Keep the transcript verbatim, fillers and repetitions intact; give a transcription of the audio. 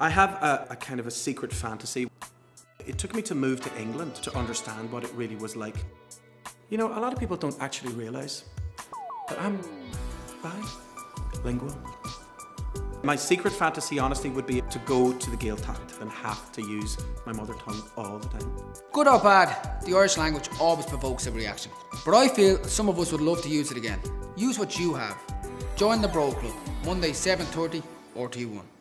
I have a, a kind of a secret fantasy. It took me to move to England to understand what it really was like. You know, a lot of people don't actually realise that I'm bilingual. My secret fantasy, honestly, would be to go to the Gaeltacht and have to use my mother tongue all the time. Good or bad, the Irish language always provokes a reaction. But I feel some of us would love to use it again. Use what you have. Join the Bród Club, Monday seven thirty, R T one.